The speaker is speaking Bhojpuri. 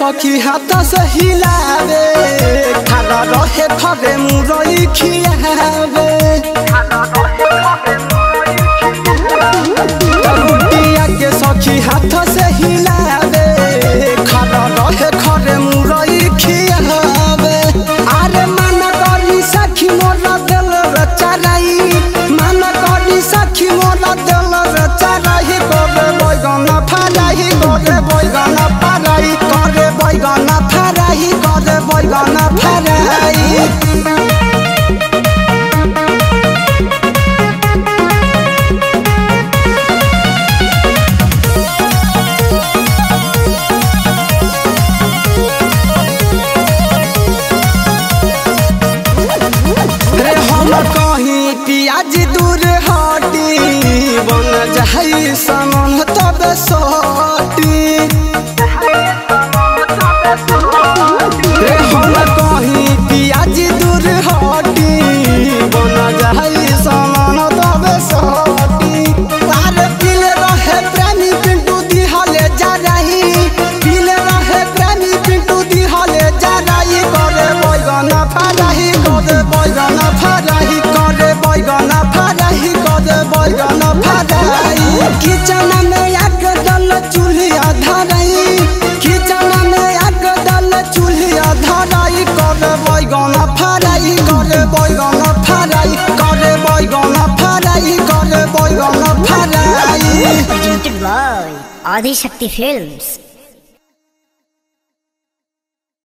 सखी हाथ से हिलावे खाना रहे घरे मुरई खियावे रोटिया के सखी हाथ से हिलावे खाना रहे घरे मुरई खियावे अरे मन करी सखी मोरा दिल चराई मन करी सखी मोरा दिल चराई करे बैगन फराई करे बैगन फराई करे बैगन फराई करे बैगन फराई कहीं पियाज दूर हटी बन जाई समान तब सटी हम कहीं पियाज दूर हटी बन जाई समान तब सटी अरे पीले रहे प्रेमी पिंटू दिहाले जा रही पीले रहे प्रेमी पिंटू दिहाले जा रही करे बैगन फराई करे बैगन फराई करे बैगन फराई करे बैगन फराई किचन में आग डल चूल्हा धराई किचन में आग डल चूल्हा धराई करे बैगन फराई करे बैगन फराई करे बैगन फराई करे बैगन fry Presented by Adi Shakti Films.